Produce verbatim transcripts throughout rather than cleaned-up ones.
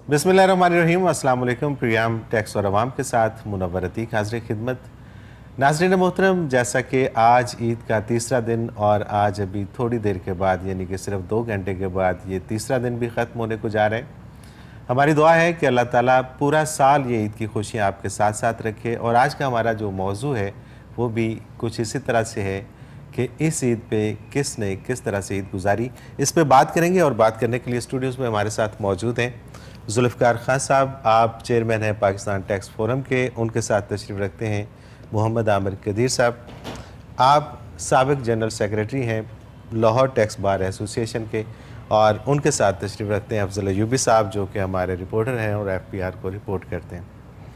बिस्मिल्लाहिर्रहमानिर्रहीम। अस्सलाम वालेकुम। प्रियाम टैक्स और अवाम के साथ मुनव्वर अतीक हाज़िर खिदमत। नाज़रीन मोहतरम, जैसा कि आज ईद का तीसरा दिन और आज अभी थोड़ी देर के बाद यानी कि सिर्फ दो घंटे के बाद ये तीसरा दिन भी ख़त्म होने को जा रहे हैं। हमारी दुआ है कि अल्लाह ताला पूरा साल ये ईद की खुशियाँ आपके साथ साथ रखे। और आज का हमारा जो मौजू है वो भी कुछ इसी तरह से है कि इस ईद पे किसने किस तरह से ईद गुजारी, इस पे बात करेंगे। और बात करने के लिए स्टूडियोज़ में हमारे साथ मौजूद हैं जुल्फ़िकार खान साहब, आप चेयरमैन हैं पाकिस्तान टैक्स फोरम के, उनके साथ तशरीफ़ रखते हैं मोहम्मद आमिर कदीर साहब, आप साबिक़ जनरल सेक्रेटरी हैं लाहौर टैक्स बार एसोसिएशन के, और उनके साथ तशरीफ़ रखते हैं अफजल अयूबी साहब जो कि हमारे रिपोर्टर हैं और एफ पी आर को रिपोर्ट करते हैं।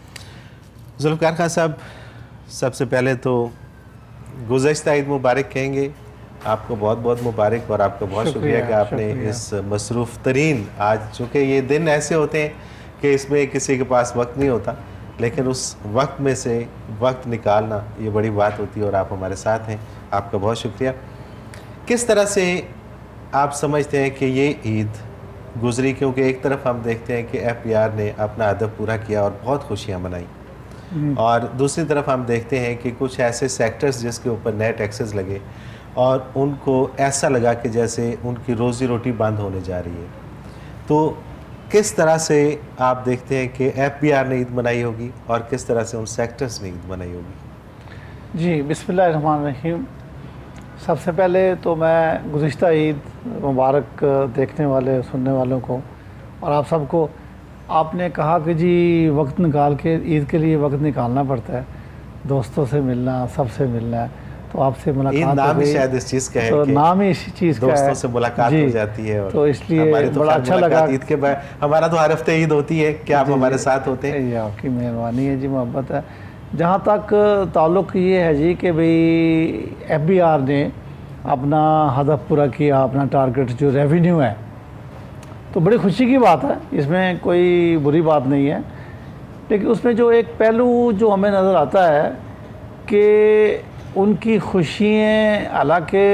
जुल्फ़िकार खान साहब, सबसे पहले तो गुज़श्ता ईद मुबारक कहेंगे, आपको बहुत बहुत मुबारक। और आपका बहुत शुक्रिया कि आपने इस मसरूफ़ तरीन, आज चूँकि ये दिन ऐसे होते हैं कि इसमें किसी के पास वक्त नहीं होता, लेकिन उस वक्त में से वक्त निकालना ये बड़ी बात होती है और आप हमारे साथ हैं, आपका बहुत शुक्रिया। किस तरह से आप समझते हैं कि ये ईद गुजरी, क्योंकि एक तरफ हम देखते हैं कि एफ पी आर ने अपना अदब पूरा किया और बहुत खुशियाँ मनाई, और दूसरी तरफ हम देखते हैं कि कुछ ऐसे सेक्टर्स जिसके ऊपर नए टैक्सेस लगे और उनको ऐसा लगा कि जैसे उनकी रोज़ी रोटी बंद होने जा रही है। तो किस तरह से आप देखते हैं कि एफ पी आर ने ईद मनाई होगी और किस तरह से उन सेक्टर्स ने ईद मनाई होगी? जी, बिस्मिल्लाहिर्रहमानिर्रहीम। सबसे पहले तो मैं गुज़िश्ता ईद मुबारक देखने वाले सुनने वालों को और आप सबको, आपने कहा कि जी वक्त निकाल के ईद के लिए वक्त निकालना पड़ता है, दोस्तों से मिलना, सबसे मिलना है, तो आपसे मुलाकात नाम ही शायद इस चीज़ का है, तो नाम ही इस चीज़ का है, दोस्तों से मुलाकात हो जाती है। और तो इसलिए तो बड़ा अच्छा लगा। ईद के बाद हमारा तो हर हफ्ते ईद होती है, क्या आप हमारे साथ होते हैं? ये आपकी मेहरबानी है जी, मोहब्बत है। जहाँ तक ताल्लुक़ ये है जी कि भाई एफ बी आर ने अपना हदफ पूरा किया, अपना टारगेट जो रेवेन्यू है, तो बड़ी खुशी की बात है, इसमें कोई बुरी बात नहीं है। लेकिन उसमें जो एक पहलू जो हमें नज़र आता है कि उनकी खुशियाँ, हालांकि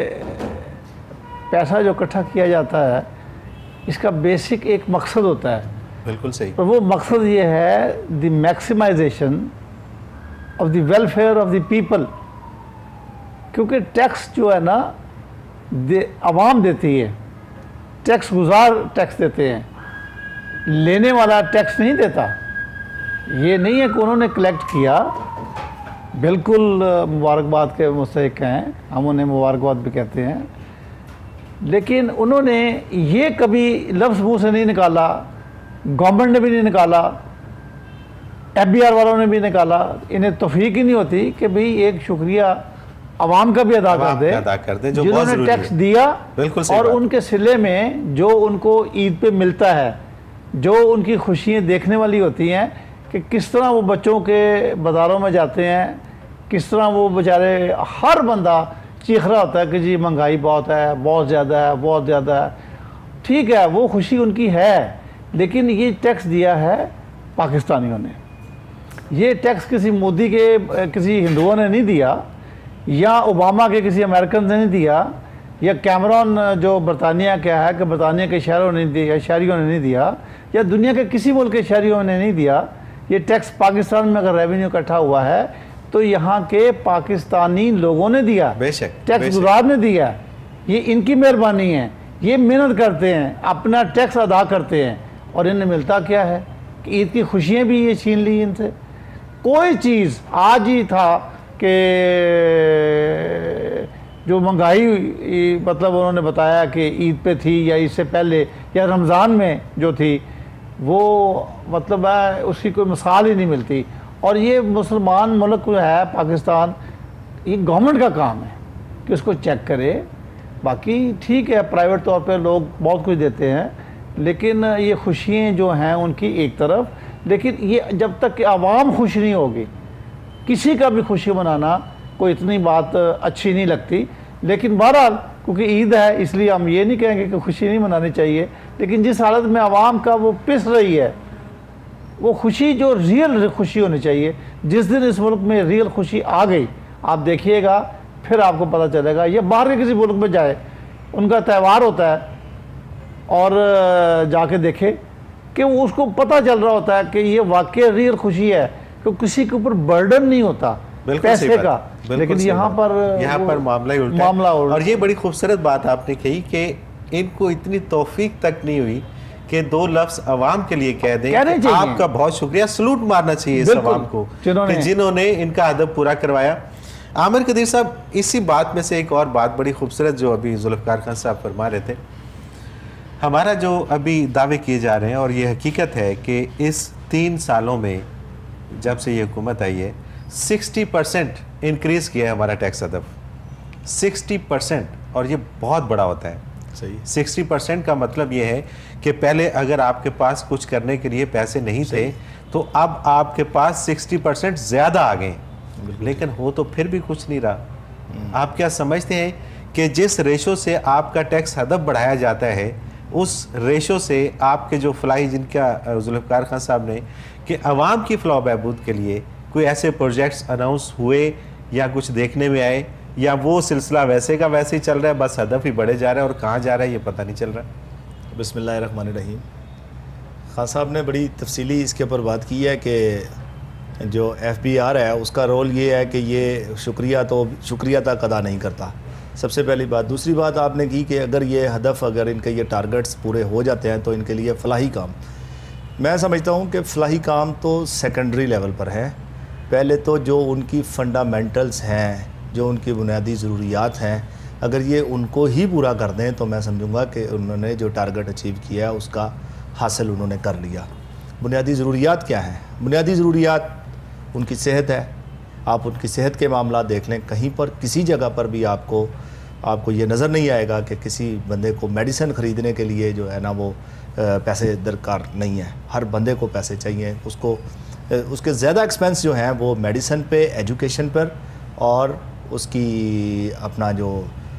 पैसा जो इकट्ठा किया जाता है इसका बेसिक एक मकसद होता है। बिल्कुल सही। और वो मकसद ये है the maximisation of the welfare of the people, क्योंकि टैक्स जो है ना दे आवाम देती है, टैक्स गुजार टैक्स देते हैं, लेने वाला टैक्स नहीं देता। ये नहीं है कि उन्होंने कलेक्ट किया, बिल्कुल मुबारकबाद के मुस्तहिक हैं, हम उन्हें मुबारकबाद भी कहते हैं, लेकिन उन्होंने ये कभी लफ्ज़ मुँह से नहीं निकाला, गवर्नमेंट ने भी नहीं निकाला, एफ बी आर वालों ने भी निकाला, इन्हें तौफीक ही नहीं होती कि भाई एक शुक्रिया आवाम का भी अदा कर दे, अदा कर दे जो जिन्होंने टैक्स दिया। बिल्कुल और उनके सिले में जो उनको ईद पे मिलता है, जो उनकी खुशियाँ देखने वाली होती हैं कि किस तरह वो बच्चों के बाज़ारों में जाते हैं, किस तरह वो बेचारे, हर बंदा चीख रहा होता है कि जी महंगाई बहुत है, बहुत ज़्यादा है, बहुत ज़्यादा है। ठीक है, वो खुशी उनकी है, लेकिन ये टैक्स दिया है पाकिस्तानियों ने, ये टैक्स किसी मोदी के किसी हिंदुओं ने नहीं दिया, या ओबामा के किसी अमेरिकन ने नहीं दिया, या कैमरॉन जो बरतानिया क्या है कि बरतानिया के शहरों ने नहीं दिया, शहरियों ने नहीं दिया, या दुनिया के किसी मुल्क के शहरियों ने नहीं दिया। ये टैक्स पाकिस्तान में अगर रेवेन्यू इकट्ठा हुआ है तो यहाँ के पाकिस्तानी लोगों ने दिया, बेशक टैक्स गुजार ने दिया, ये इनकी मेहरबानी है, ये मेहनत करते हैं, अपना टैक्स अदा करते हैं, और इन्हें मिलता क्या है कि ईद की खुशियाँ भी ये छीन ली इनसे। कोई चीज़ आज ही था कि जो महंगाई, मतलब उन्होंने बताया कि ईद पे थी या इससे पहले या रमज़ान में जो थी, वो मतलब है उसकी कोई मिसाल ही नहीं मिलती। और ये मुसलमान मुल्क जो है पाकिस्तान, ये गवर्नमेंट का काम है कि उसको चेक करे। बाकी ठीक है, प्राइवेट तौर पे लोग बहुत कुछ देते हैं, लेकिन ये खुशियाँ जो हैं उनकी एक तरफ, लेकिन ये जब तक कि आवाम खुश नहीं होगी, किसी का भी खुशी मनाना कोई इतनी बात अच्छी नहीं लगती। लेकिन बहरहाल क्योंकि ईद है इसलिए हम ये नहीं कहेंगे कि खुशी नहीं मनानी चाहिए, लेकिन जिस हालत में आवाम का वो पिस रही है, वो खुशी जो रियल खुशी होनी चाहिए। जिस दिन इस मुल्क में रियल खुशी आ गई, आप देखिएगा फिर आपको पता चलेगा। या बाहर के किसी मुल्क में जाए, उनका त्यौहार होता है और जाके देखे कि वो उसको पता चल रहा होता है कि ये वाकई रियल खुशी है कि किसी के ऊपर बर्डन नहीं होता पैसे का। लेकिन यहाँ पर यहाँ पर मामला ही उल्टा मामला है। और ये बड़ी खूबसूरत बात आपने कही कि इनको इतनी तौफीक तक नहीं हुई कि दो लफ्ज अवाम के लिए कह दें कि आपका बहुत शुक्रिया, सलूट मारना चाहिए इस अवाम को कि जिन्होंने इनका अदब पूरा करवाया। आमिर कदीर साहब, इसी बात में से एक और बात बड़ी खूबसूरत जो अभी जुल्फ़िकार खान साहब फरमा रहे थे, हमारा जो अभी दावे किए जा रहे हैं और ये हकीकत है कि इस तीन सालों में जब से ये हुकूमत आई है साठ परसेंट इंक्रीज़ किया है हमारा टैक्स अदब, साठ परसेंट, और ये बहुत बड़ा होता है। सही, साठ परसेंट का मतलब ये है कि पहले अगर आपके पास कुछ करने के लिए पैसे नहीं थे तो अब आपके पास साठ परसेंट ज़्यादा आ गए, लेकिन हो तो फिर भी कुछ नहीं रहा। आप क्या समझते हैं कि जिस रेशो से आपका टैक्स अदब बढ़ाया जाता है उस रेशो से आपके जो फलाई जिनका जुल्फ़िकार खान साहब ने कि अवाम की फ़लाह बहबूद के लिए कोई ऐसे प्रोजेक्ट्स अनाउंस हुए या कुछ देखने में आए, या वो सिलसिला वैसे का वैसे ही चल रहा है, बस हदफ ही बढ़े जा रहा है और कहाँ जा रहा है ये पता नहीं चल रहा। बिस्मिल्लाहिर्रहमानिर्रहीम। खान साहब ने बड़ी तफसीली इसके ऊपर बात की है कि जो एफ बी आर है उसका रोल ये है कि ये शुक्रिया तो शुक्रिया तक अदा नहीं करता, सबसे पहली बात। दूसरी बात आपने की कि अगर ये हदफ, अगर इनके ये टारगेट्स पूरे हो जाते हैं तो इनके लिए फ़लाही काम, मैं समझता हूँ कि फ़लाही काम तो सेकेंडरी लेवल पर है। पहले तो जो उनकी फ़ंडामेंटल्स हैं, जो उनकी बुनियादी ज़रूरियात हैं, अगर ये उनको ही पूरा कर दें तो मैं समझूंगा कि उन्होंने जो टारगेट अचीव किया है उसका हासिल उन्होंने कर लिया। बुनियादी ज़रूरियात क्या हैं? बुनियादी ज़रूरियात उनकी सेहत है। आप उनकी सेहत के मामला देख लें, कहीं पर किसी जगह पर भी आपको आपको ये नज़र नहीं आएगा कि किसी बंदे को मेडिसिन ख़रीदने के लिए जो है ना वो पैसे दरकार नहीं है। हर बंदे को पैसे चाहिए, उसको उसके ज़्यादा एक्सपेंस जो हैं वो मेडिसिन पे, एजुकेशन पर, और उसकी अपना जो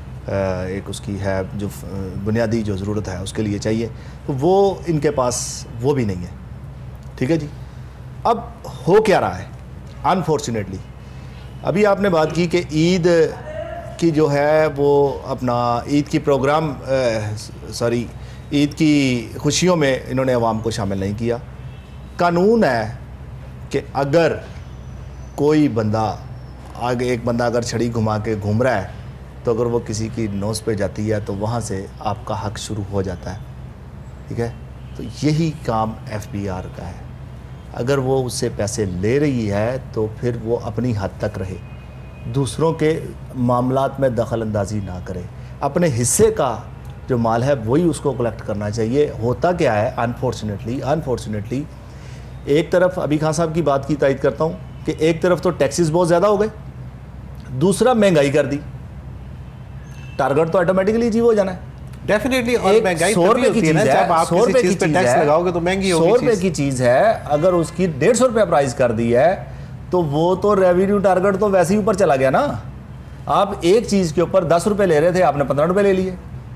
एक उसकी है जो बुनियादी जो ज़रूरत है उसके लिए चाहिए, तो वो इनके पास वो भी नहीं है। ठीक है जी। अब हो क्या रहा है अनफॉर्चुनेटली, अभी आपने बात की कि ईद की जो है वो अपना ईद की प्रोग्राम सॉरी ईद की खुशियों में इन्होंने अवाम को शामिल नहीं किया। कानून है कि अगर कोई बंदा आगे, एक बंदा अगर छड़ी घुमा के घूम रहा है तो अगर वो किसी की नोज़ पे जाती है तो वहाँ से आपका हक शुरू हो जाता है। ठीक है, तो यही काम एफ बी आर का है। अगर वो उससे पैसे ले रही है तो फिर वो अपनी हद तक रहे, दूसरों के मामलात में दखल अंदाजी ना करे, अपने हिस्से का जो माल है वही उसको कलेक्ट करना चाहिए। होता क्या है अनफॉर्चुनेटली अनफॉर्चुनेटली एक तरफ अभी खान साहब की बात की तायद करता हूँ कि एक तरफ तो टैक्सेस बहुत ज़्यादा हो गए, दूसरा महंगाई कर दी, टारगेट तो ऑटोमेटिकली अचीव हो जाना है डेफिनेटली। और महंगाई सौ रुपए की चीज़ है, आप सौ रुपए की टैक्स लगाओगे तो महंगी होगी। सौ रुपए की चीज़ है, अगर उसकी डेढ़ सौ रुपये प्राइस कर दी है तो वो तो रेवेन्यू टारगेट तो वैसे ही ऊपर चला गया ना। आप एक चीज़ के ऊपर दस रुपये ले रहे थे, आपने पंद्रह रुपये ले लिए,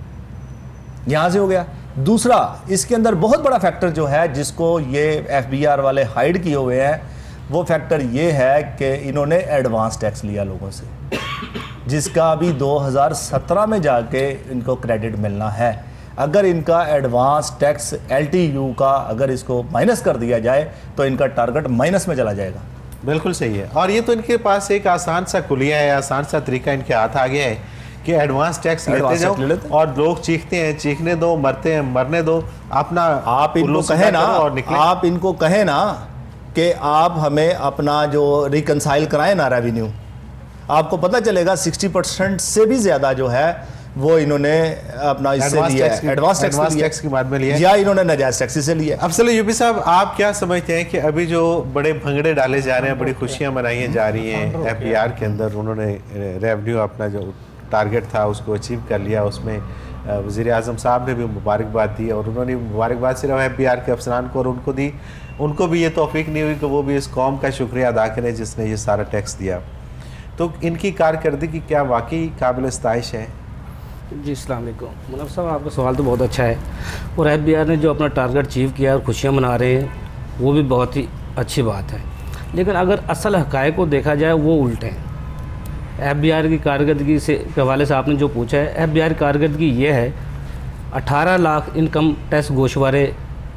यहाँ से हो गया। दूसरा, इसके अंदर बहुत बड़ा फैक्टर जो है जिसको ये एफ बी आर वाले हाइड किए हुए हैं, वो फैक्टर ये है कि इन्होंने एडवांस टैक्स लिया लोगों से, जिसका अभी दो हज़ार सत्रह में जाके इनको क्रेडिट मिलना है। अगर इनका advance tax L T U का अगर इसको माइनस कर दिया जाए तो इनका टारगेट माइनस में चला जाएगा। बिल्कुल सही है। और ये तो इनके पास एक आसान सा कुलिया है, आसान सा तरीका इनके हाथ आ गया है कि एडवांस टैक्स लेते जाओ ले और लोग चीखते हैं, चीखने दो, मरते हैं मरने दो, अपना आप इनको कहें ना और निकले। आप इनको कहें ना कि आप हमें अपना जो रिकनसाइल कराएं ना रेवेन्यू, आपको पता चलेगा साठ परसेंट से भी ज़्यादा जो है वो इन्होंने अपना इससे लिया है, एडवांस टैक्स की बात में लिया या इन्होंने नाजायज़ टैक्स से लिया। अब चलो यूपी साहब, आप क्या समझते हैं कि अभी जो बड़े भंगड़े डाले जा रहे हैं, बड़ी खुशियां मनाई जा रही हैं एफ बी आर के अंदर, उन्होंने रेवेन्यू अपना जो टारगेट था उसको अचीव कर लिया, उसमें वज़ीर आज़म साहब ने भी मुबारकबाद दी और उन्होंने मुबारकबाद सिर्फ एफ बी आर के अफसरान को और उनको दी, उनको भी ये तौफीक नहीं हुई कि वो भी इस कौम का शुक्रिया अदा करें जिसने ये सारा टैक्स दिया। तो इनकी कारकर्दगी क्या वाकई काबिल इस्ताइश है? जी अस्सलाम वालेकुम। मुनव्वर साहब, आपका सवाल तो बहुत अच्छा है और एफ बी आर ने जो अपना टारगेट अचीव किया और खुशियाँ मना रहे हैं वो भी बहुत ही अच्छी बात है, लेकिन अगर असल हक़ाइक़ को देखा जाए वो उल्टे हैं। एफ बी आर की कारकर्दगी से के हवाले से आपने जो पूछा है, एफ बी आर की कारकर्दगी ये है अठारह लाख इनकम टैक्स गोशवारे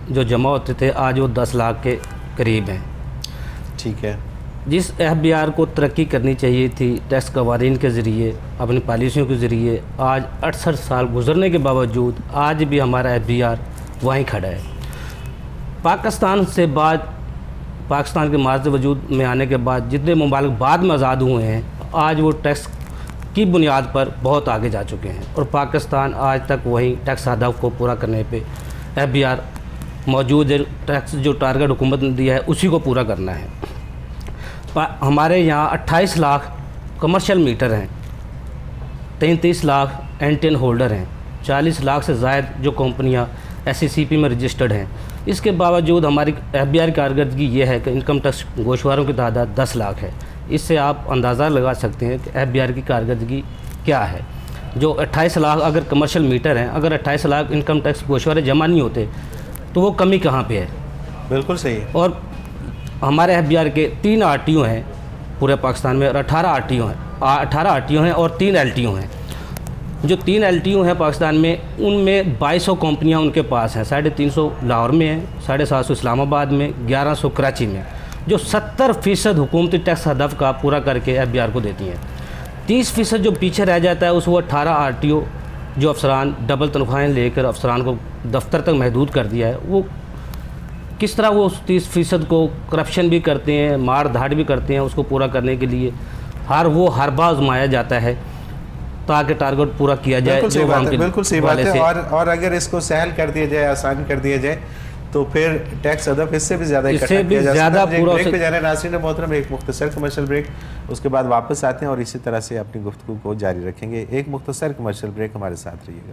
जो जमा होते थे आज वो दस लाख के करीब हैं। ठीक है। जिस एफ बी आर को तरक्की करनी चाहिए थी टैक्स कवानीन के ज़रिए, अपनी पॉलिसियों के ज़रिए, आज अड़सठ साल गुजरने के बावजूद आज भी हमारा एफ बी आर वहीं खड़ा है। पाकिस्तान से बाद पाकिस्तान के मार्ज वजूद में आने के बाद जितने ममालिक बाद में आज़ाद हुए हैं, आज वो टैक्स की बुनियाद पर बहुत आगे जा चुके हैं और पाकिस्तान आज तक वही टैक्स हदफ को पूरा करने पे एफ बी आर मौजूद है। टैक्स जो टारगेट हुकूमत ने दिया है उसी को पूरा करना है। हमारे यहाँ अट्ठाईस लाख कमर्शियल मीटर हैं, तैंतीस लाख एंटेन होल्डर हैं, चालीस लाख से ज़ायद जो कंपनियाँ एस सी सी पी में रजिस्टर्ड हैं। इसके बावजूद हमारी एफ बी आर की कारकर्दगी ये है कि इनकम टैक्स गोशवारों की तादाद दस लाख है। इससे आप अंदाज़ा लगा सकते हैं कि एफ बी आर की कारकर्दगी क्या है। जो अट्ठाईस लाख अगर कमर्शियल मीटर हैं, अगर अट्ठाईस लाख इनकम टैक्स गोशवारे जमा नहीं होते तो वो कमी कहाँ पे है? बिल्कुल सही है। और हमारे एफ बी आर के तीन आर टी ओ हैं पूरे पाकिस्तान में और अठारह आर टी ओ हैं अठारह आर टी ओ हैं और तीन एल टी ओ हैं। जो तीन एल टी ओ हैं पाकिस्तान में, उनमें बाईस सौ कंपनियाँ उनके पास हैं, साढ़े तीन सौ लाहौर में हैं, साढ़े सात सौ इस्लामाबाद में, ग्यारह सौ कराची में, जो सत्तर फ़ीसद हुकूमती टैक्स हदफ का पूरा करके एफ बी आर को देती हैं। तीस फ़ीसद जो पीछे रह जाता है उस वो अठारह आर टी ओ जो अफसरान डबल तनख्वाहें लेकर अफसरान को दफ्तर तक महदूद कर दिया है, वो किस तरह वो उस तीस फ़ीसद को करप्शन भी करते हैं, मार धाड़ भी करते हैं। उसको पूरा करने के लिए हर वो हर बार आजमाया जाता है ताकि टारगेट पूरा किया जाए। बिल्कुल सही बात है, बिल्कुल सही बात है। और और अगर इसको सहल कर दिया जाए, आसान कर दिया जाए, तो फिर टैक्स हदफ इससे भी ज़्यादा इससे भी ज़्यादा पूरा ब्रेक पे जाना। नाज़रीन मोहतरम, एक मुख्तसर कमर्शियल ब्रेक, उसके बाद वापस आते हैं और इसी तरह से अपनी गुफ्तगू को जारी रखेंगे। एक मुख्तसर कमर्शियल ब्रेक, हमारे साथ रहिएगा।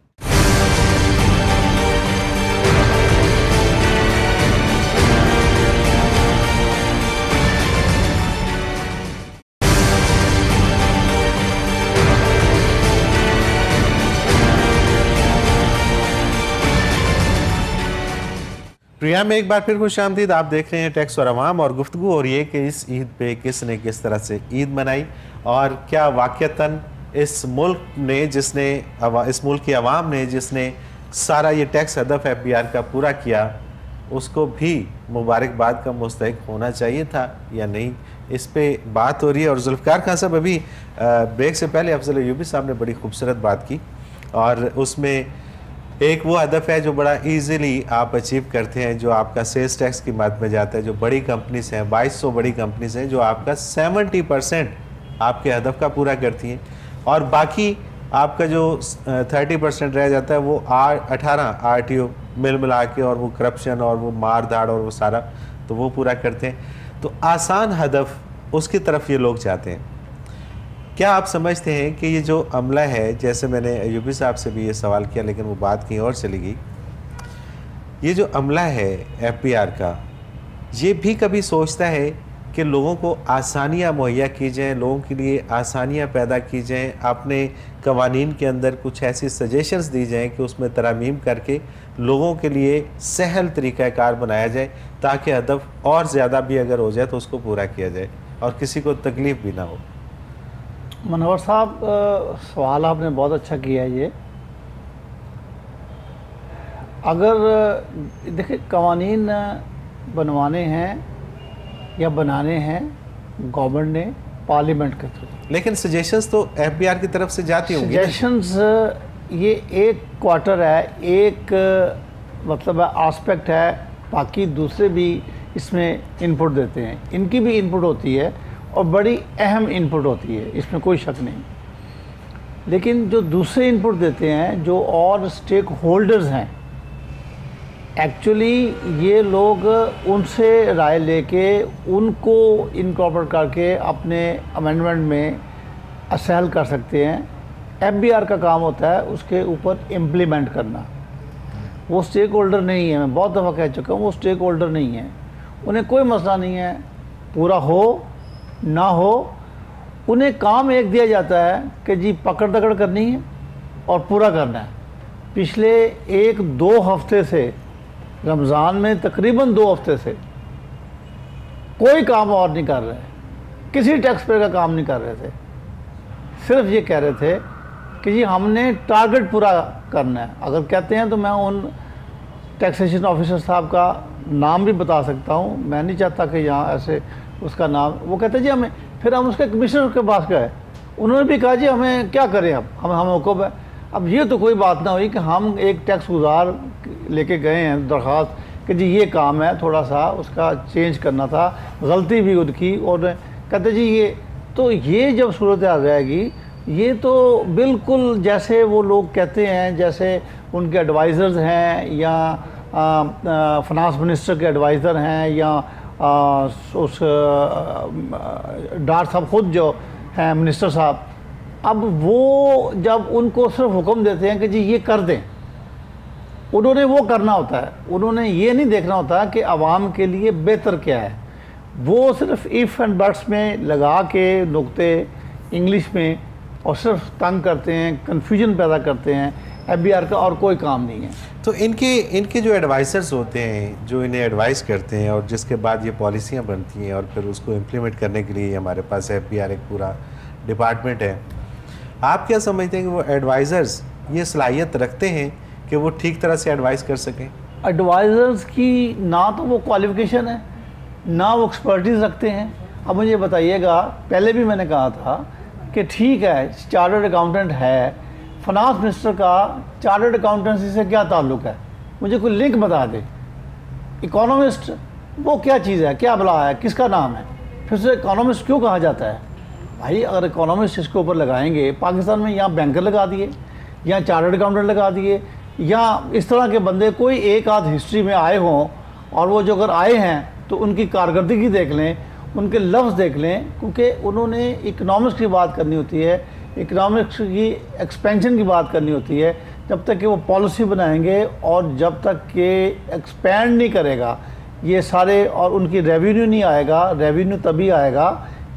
प्रिया में एक बार फिर खुश आमदीद। आप देख रहे हैं टैक्स और अवाम, और गुफ्तगू हो रही है कि इस ईद पे किसने किस तरह से ईद मनाई और क्या वाक़तन इस मुल्क ने जिसने इस मुल्क की आवाम ने जिसने सारा ये टैक्स हदफ एफ बी आर का पूरा किया, उसको भी मुबारकबाद का मुस्तहिक होना चाहिए था या नहीं, इस पे बात हो रही है। और जुल्फ़िकार खान साहब, अभी ब्रेक से पहले अफजल अयूबी साहब ने बड़ी खूबसूरत बात की और उसमें एक वो हदफ है जो बड़ा इजीली आप अचीव करते हैं, जो आपका सेल्स टैक्स की बात में जाता है। जो बड़ी कंपनीज हैं, बाईस सौ बड़ी कंपनीज हैं जो आपका सत्तर परसेंट आपके हदफ का पूरा करती हैं, और बाकी आपका जो तीस परसेंट रह जाता है वो आर अठारह आर टी ओ मिल मिला के, और वो करप्शन और वो मार धाड़ और वो सारा तो वो पूरा करते हैं। तो आसान हदफ उसकी तरफ ये लोग जाते हैं। क्या आप समझते हैं कि ये जो अमला है, जैसे मैंने अयूबी साहब से भी ये सवाल किया लेकिन वो बात कहीं और चली गई, ये जो अमला है एफ बी आर का, ये भी कभी सोचता है कि लोगों को आसानियाँ मुहैया की जाएँ, लोगों के लिए आसानियाँ पैदा की जाएँ, अपने कवानीन के अंदर कुछ ऐसी सजेशंस दी जाएँ कि उसमें तरमीम करके लोगों के लिए सहल तरीक़ाकार बनाया जाए ताकि हदफ और ज़्यादा भी अगर हो जाए तो उसको पूरा किया जाए और किसी को तकलीफ़ भी ना हो। मनोहर साहब, सवाल आपने बहुत अच्छा किया है। ये अगर देखिए कवानीन बनवाने हैं या बनाने हैं गवर्नमेंट ने पार्लियामेंट के थ्रू, लेकिन सजेशंस तो एफ बी आर की तरफ से जाती होंगी। सजेशंस ये एक क्वार्टर है, एक मतलब आस्पेक्ट है, बाकी दूसरे भी इसमें इनपुट देते हैं, इनकी भी इनपुट होती है और बड़ी अहम इनपुट होती है, इसमें कोई शक नहीं। लेकिन जो दूसरे इनपुट देते हैं, जो और स्टेक होल्डर्स हैं, एक्चुअली ये लोग उनसे राय लेके उनको इनकॉर्पोरेट करके अपने अमेंडमेंट में असहल कर सकते हैं। एफ बी आर का काम होता है उसके ऊपर इम्प्लीमेंट करना। वो स्टेक होल्डर नहीं है, मैं बहुत दफ़ा कह चुका हूँ, वो स्टेक होल्डर नहीं है। उन्हें कोई मसला नहीं है पूरा हो ना हो, उन्हें काम एक दिया जाता है कि जी पकड़ दकड़ करनी है और पूरा करना है। पिछले एक दो हफ्ते से, रमज़ान में तकरीबन दो हफ्ते से कोई काम और नहीं कर रहे, किसी टैक्स पेयर का काम नहीं कर रहे थे, सिर्फ ये कह रहे थे कि जी हमने टारगेट पूरा करना है। अगर कहते हैं तो मैं उन टैक्सेशन ऑफिसर साहब का नाम भी बता सकता हूँ, मैं नहीं चाहता कि यहाँ ऐसे उसका नाम, वो कहते जी हमें, फिर हम उसके कमिश्नर के पास गए, उन्होंने भी कहा जी हमें क्या करें, अब हम हम हुक्म है। अब ये तो कोई बात ना हुई कि हम एक टैक्स गुजार लेके गए हैं दरख्वास्त कि जी ये काम है, थोड़ा सा उसका चेंज करना था, गलती भी उनकी, और कहते जी ये, तो ये जब सूरत आ जाएगी, ये तो बिल्कुल जैसे वो लोग कहते हैं, जैसे उनके एडवाइज़र्स हैं या फाइनेंस मिनिस्टर के एडवाइज़र हैं या आ, उस डार साहब ख़ुद जो हैं मिनिस्टर साहब, अब वो जब उनको सिर्फ हुक्म देते हैं कि जी ये कर दें, उन्होंने वो करना होता है, उन्होंने ये नहीं देखना होता कि आवाम के लिए बेहतर क्या है। वो सिर्फ इफ़ एंड बट्स में लगा के नुक्ते इंग्लिश में और सिर्फ तंग करते हैं, कन्फ्यूजन पैदा करते हैं एफ बी आर का, और कोई काम नहीं है। तो इनके इनके जो एडवाइज़र्स होते हैं जो इन्हें एडवाइस करते हैं और जिसके बाद ये पॉलिसियाँ बनती हैं और फिर उसको इम्प्लीमेंट करने के लिए हमारे पास एफ बी आर एक पूरा डिपार्टमेंट है, आप क्या समझते हैं कि वो एडवाइज़र्स ये सलाहियत रखते हैं कि वो ठीक तरह से एडवाइस कर सकें? एडवाइज़र्स की ना तो वो क्वालिफ़िकेशन है, ना वो एक्सपर्टीज़ रखते हैं। अब मुझे बताइएगा, पहले भी मैंने कहा था कि ठीक है चार्टर्ड अकाउंटेंट है, फाइनेंस मिनिस्टर का चार्टर्ड अकाउंटेंसी से क्या ताल्लुक़ है, मुझे कोई लिंक बता दे। इकोनॉमिस्ट वो क्या चीज़ है, क्या भला है, किसका नाम है, फिर से इकोनॉमिस्ट क्यों कहा जाता है? भाई अगर इकोनॉमिस्ट इसके ऊपर लगाएंगे, पाकिस्तान में यहाँ बैंकर लगा दिए, यहाँ चार्टर्ड अकाउंटेंट लगा दिए, या इस तरह के बंदे कोई एक आध हिस्ट्री में आए हों, और वो जो अगर आए हैं तो उनकी कारकर्दगी देख लें, उनके लफ्ज़ देख लें, क्योंकि उन्होंने इकनॉमिक्स की बात करनी होती है, इकनॉमिक्स की एक्सपेंशन की बात करनी होती है। जब तक कि वो पॉलिसी बनाएंगे और जब तक कि एक्सपेंड नहीं करेगा ये सारे, और उनकी रेवेन्यू नहीं आएगा, रेवेन्यू तभी आएगा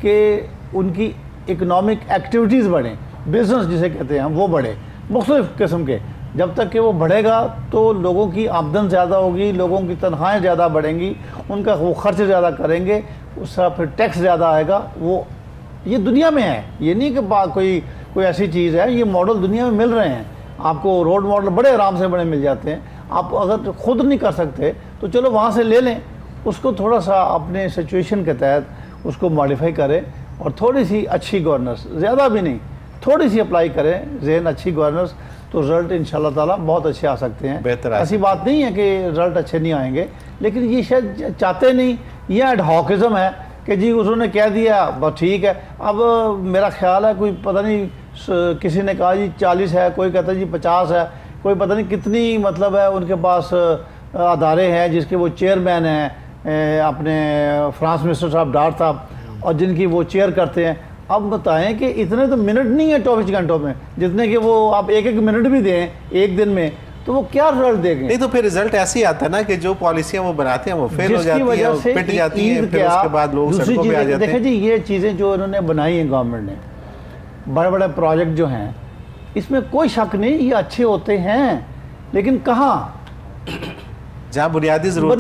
कि उनकी इकनॉमिक एक्टिविटीज़ बढ़ें, बिज़नेस जिसे कहते हैं वो बढ़े, मुख्तलिफ़ किस्म के। जब तक कि वो बढ़ेगा तो लोगों की आमदन ज़्यादा होगी, लोगों की तनख्वाहें ज़्यादा बढ़ेंगी, उनका वो खर्च ज़्यादा करेंगे, उसका फिर टैक्स ज़्यादा आएगा। वो ये दुनिया में है, ये नहीं कि कोई कोई ऐसी चीज़ है, ये मॉडल दुनिया में मिल रहे हैं आपको, रोड मॉडल बड़े आराम से बड़े मिल जाते हैं। आप अगर ख़ुद नहीं कर सकते तो चलो वहाँ से ले लें, उसको थोड़ा सा अपने सिचुएशन के तहत उसको मॉडिफाई करें, और थोड़ी सी अच्छी गवर्नेंस, ज़्यादा भी नहीं, थोड़ी सी अप्लाई करें जहन अच्छी गवर्नेंस, तो रिज़ल्ट इंशाल्लाह ताला बहुत अच्छे आ सकते हैं। बेहतर ऐसी बात नहीं है कि रिज़ल्ट अच्छे नहीं आएंगे, लेकिन ये शायद चाहते नहीं, ये एडहॉकिज़म है कि जी उन्होंने कह दिया बस ठीक है। अब मेरा ख्याल है कोई पता नहीं, किसी ने कहा जी चालीस है, कोई कहता जी पचास है, कोई पता नहीं कितनी मतलब है उनके पास अदारे हैं जिसके वो चेयरमैन हैं, अपने फाइनेंस मिनिस्टर साहब डार साहब, और जिनकी वो चेयर करते हैं। अब बताएं कि इतने तो मिनट नहीं है चौबीस घंटों में, जितने कि वो आप एक एक मिनट भी दें एक दिन में, तो वो क्या रिजल्ट देंगे? नहीं तो फिर रिजल्ट ऐसे ही आता है ना कि जो पॉलिसियां वो बनाते हैं वो फेल हो जाती है, पिट जाती है, फिर उसके बाद लोग सड़कों पे आ जाते हैं। देखिए जी ये चीज़ें जो इन्होंने बनाई हैं गवर्नमेंट ने, बड़े बड़े प्रोजेक्ट जो हैं, इसमें कोई शक नहीं ये अच्छे होते हैं, लेकिन कहाँ जहाँ बुनियादी ज़रूरतें